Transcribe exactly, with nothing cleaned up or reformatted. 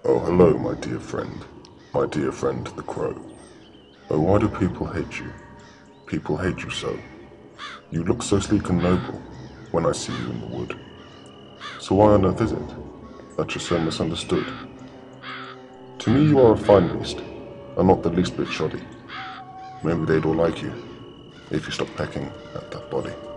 Oh, hello, my dear friend. My dear friend, the crow. Oh, why do people hate you? People hate you so. You look so sleek and noble when I see you in the wood. So why on earth is it that you're so misunderstood? To me you are a fine beast, and not the least bit shoddy. Maybe they'd all like you, if you stop pecking at that body.